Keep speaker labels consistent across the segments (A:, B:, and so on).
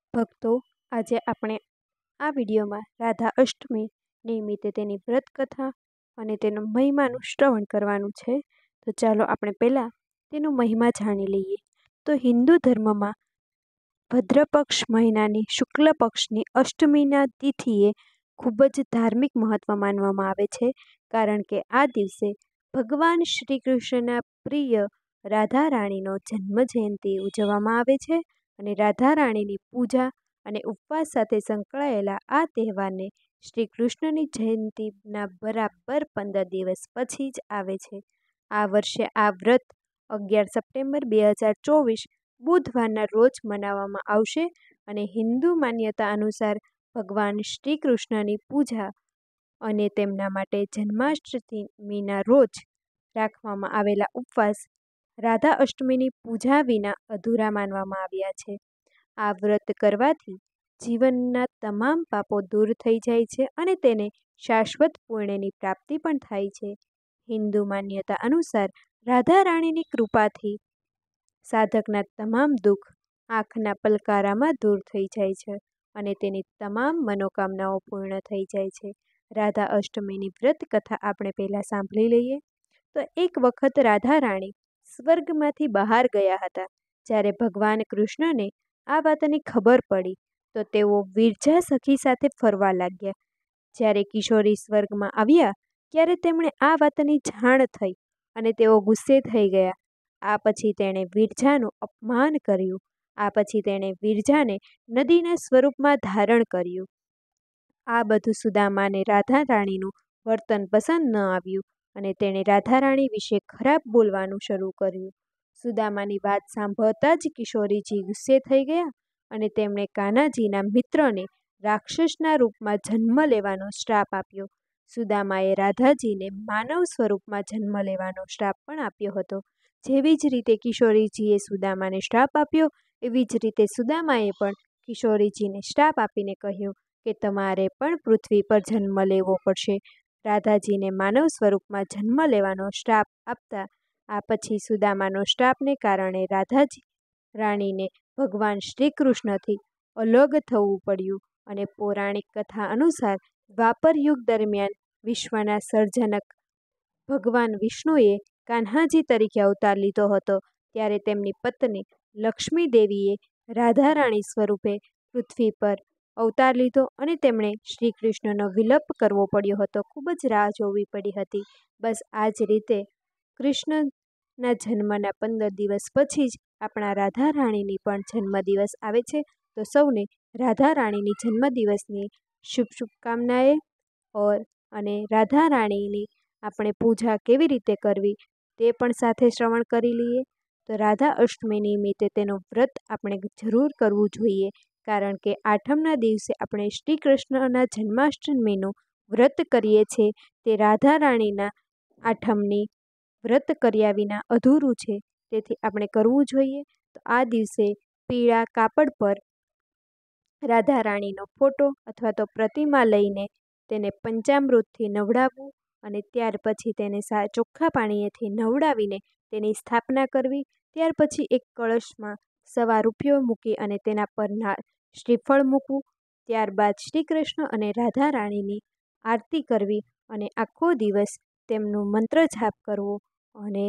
A: ભક્તો, આજે આપણે આ વિડીયોમાં રાધા અષ્ટમી નિમિત્તે તેની વ્રત કથા અને તેનો મહિમાનું શ્રવણ કરવાનું છે. તો ચાલો આપણે પહેલાં તેનો મહિમા જાણી લઈએ. તો હિન્દુ ધર્મમાં ભદ્રપક્ષ મહિનાની શુક્લ પક્ષની અષ્ટમીના તિથિએ ખૂબ જ ધાર્મિક મહત્વ માનવામાં આવે છે, કારણ કે આ દિવસે ભગવાન શ્રી કૃષ્ણના પ્રિય રાધા રાણીનો જન્મ જયંતિ ઉજવવામાં આવે છે. અને રાધા રાણીની પૂજા અને ઉપવાસ સાથે સંકળાયેલા આ તહેવારને શ્રી કૃષ્ણની જયંતિના બરાબર 15 દિવસ પછી જ આવે છે. આ વર્ષે આ વ્રત 11 સપ્ટેમ્બર 2024 બુધવારના રોજ મનાવવામાં આવશે અને હિન્દુ માન્યતા અનુસાર ભગવાન શ્રી કૃષ્ણની પૂજા અને તેમના માટે જન્માષ્ટમીના રોજ રાખવામાં આવેલા ઉપવાસ રાધા અષ્ટમીની પૂજા વિના અધૂરા માનવામાં આવ્યા છે. આ વ્રત કરવાથી જીવનના તમામ પાપો દૂર થઈ જાય છે અને તેને શાશ્વત પુણ્યની પ્રાપ્તિ પણ થાય છે. હિન્દુ માન્યતા અનુસાર રાધા રાણીની કૃપાથી સાધકના તમામ દુઃખ આંખના પલકારામાં દૂર થઈ જાય છે અને તેની તમામ મનોકામનાઓ પૂર્ણ થઈ જાય છે. રાધા અષ્ટમીની વ્રત કથા આપણે પહેલાં સાંભળી લઈએ. તો એક વખત રાધા રાણી સ્વર્ગમાંથી બહાર ગયા હતા. જ્યારે ભગવાન કૃષ્ણને આ વાતની ખબર પડી તો તેઓ વિરજા સખી સાથે ફરવા લાગ્યા. જ્યારે કિશોરી સ્વર્ગમાં આવ્યા ત્યારે તેમણે આ વાતની જાણ થઈ અને તેઓ ગુસ્સે થઈ ગયા. આ પછી તેણે વિરજાનું અપમાન કર્યું. આ પછી તેણે વિરજાને નદીના સ્વરૂપમાં ધારણ કર્યું. આ બધું સુદામાને રાધા રાણીનું વર્તન પસંદ ન આવ્યું અને તેણે રાધા રાણી વિશે ખરાબ બોલવાનું શરૂ કર્યું. સુદામાની વાત સાંભળતા જ કિશોરીજી ગુસ્સે થઈ ગયા અને તેમણે કાન્હાજીના મિત્રને રાક્ષસના રૂપમાં જન્મ લેવાનો શ્રાપ આપ્યો. સુદામાએ રાધાજીને માનવ સ્વરૂપમાં જન્મ લેવાનો શ્રાપ પણ આપ્યો હતો. જેવી જ રીતે કિશોરીજીએ સુદામાને શ્રાપ આપ્યો, એવી જ રીતે સુદામાએ પણ કિશોરીજીને શ્રાપ આપીને કહ્યું કે તમારે પણ પૃથ્વી પર જન્મ લેવો પડશે. રાધાજીને માનવ સ્વરૂપમાં જન્મ લેવાનો શ્રાપ આપતા આ પછી સુદામાનો શ્રાપને કારણે રાધાજી રાણીને ભગવાન શ્રી કૃષ્ણથી અલગ થવું પડ્યું અને પૌરાણિક કથા અનુસાર દ્વાપર યુગ દરમિયાન વિશ્વના સર્જનક ભગવાન વિષ્ણુએ કાન્હાજી તરીકે અવતાર લીધો હતો. ત્યારે તેમની પત્ની લક્ષ્મી દેવીએ રાધા રાણી સ્વરૂપે પૃથ્વી પર અવતાર લીધો અને તેમણે શ્રી કૃષ્ણનો વિલપ કરવો પડ્યો હતો. ખૂબ જ રાહ જોવી પડી હતી. બસ આ જ રીતે કૃષ્ણના જન્મના 15 દિવસ પછી જ આપણા રાધા રાણીની પણ જન્મદિવસ આવે છે. તો સૌને રાધા રાણીની જન્મદિવસની શુભકામનાએ અને રાધા રાણીની આપણે પૂજા કેવી રીતે કરવી તે પણ સાથે શ્રવણ કરી લઈએ. તો રાધા અષ્ટમી નિમિત્તે તેનું વ્રત આપણે જરૂર કરવું જોઈએ, કારણ કે આઠમના દિવસે આપણે શ્રી કૃષ્ણના જન્માષ્ટમીનું વ્રત કરીએ છીએ. તે રાધા રાણીના આઠમની વ્રત કર્યા વિના અધૂરું છે, તેથી આપણે કરવું જોઈએ. તો આ દિવસે પીળા કાપડ પર રાધા રાણીનો ફોટો અથવા તો પ્રતિમા લઈને તેને પંચામૃતથી નવડાવવું અને ત્યાર પછી તેને ચોખ્ખા પાણીએથી નવડાવીને તેની સ્થાપના કરવી. ત્યાર પછી એક કળશમાં સવા રૂપિયો મૂકી અને તેના પર શ્રીફળ મૂકવું. ત્યારબાદ શ્રી કૃષ્ણ અને રાધા રાણીની આરતી કરવી અને આખો દિવસ તેમનું મંત્ર જાપ કરવો અને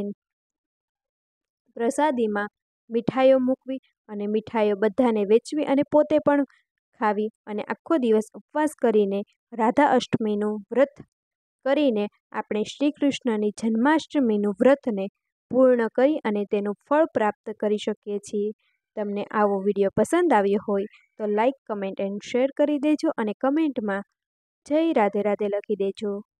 A: પ્રસાદીમાં મીઠાઈઓ મૂકવી અને મીઠાઈઓ બધાને વેચવી અને પોતે પણ ખાવી અને આખો દિવસ ઉપવાસ કરીને રાધા અષ્ટમીનું વ્રત કરીને આપણે શ્રી કૃષ્ણની જન્માષ્ટમીનું વ્રતને પૂર્ણ કરી અને તેનું ફળ પ્રાપ્ત કરી શકીએ છીએ. તમને આવો વિડીયો પસંદ આવ્યો હોય તો લાઈક, કમેન્ટ એન્ડ શેર કરી દેજો અને કમેન્ટમાં જય રાધે રાધે લખી દેજો.